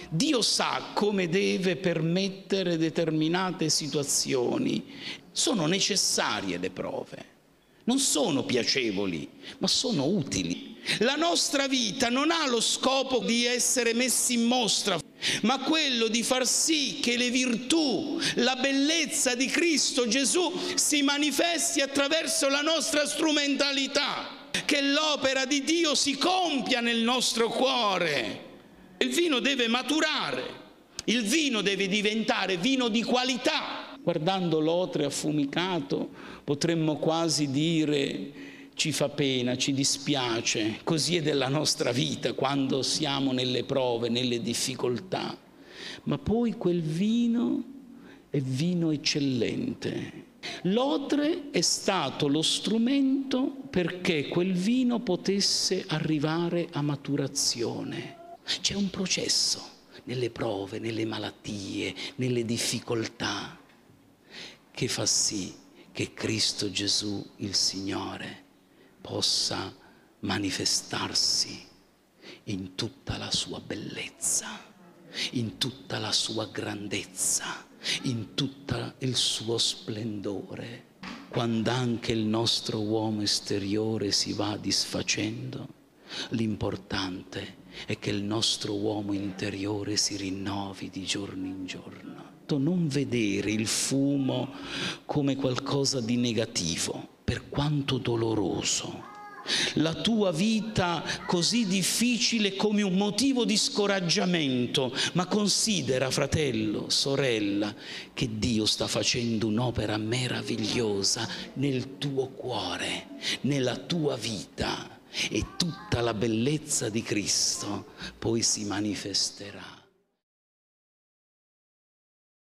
Dio sa come deve permettere determinate situazioni. Sono necessarie le prove, non sono piacevoli, ma sono utili. La nostra vita non ha lo scopo di essere messi in mostra, ma quello di far sì che le virtù, la bellezza di Cristo Gesù si manifesti attraverso la nostra strumentalità, che l'opera di Dio si compia nel nostro cuore. Il vino deve maturare, il vino deve diventare vino di qualità. Guardando l'otre affumicato potremmo quasi dire: ci fa pena, ci dispiace. Così è della nostra vita quando siamo nelle prove, nelle difficoltà. Ma poi quel vino è vino eccellente. L'otre è stato lo strumento perché quel vino potesse arrivare a maturazione. C'è un processo nelle prove, nelle malattie, nelle difficoltà, che fa sì che Cristo Gesù, il Signore, possa manifestarsi in tutta la sua bellezza, in tutta la sua grandezza, in tutto il suo splendore. Quando anche il nostro uomo esteriore si va disfacendo, l'importante è che il nostro uomo interiore si rinnovi di giorno in giorno. Non vedere il fumo come qualcosa di negativo, per quanto doloroso. La tua vita così difficile come un motivo di scoraggiamento, ma considera, fratello, sorella, che Dio sta facendo un'opera meravigliosa nel tuo cuore, nella tua vita, e tutta la bellezza di Cristo poi si manifesterà.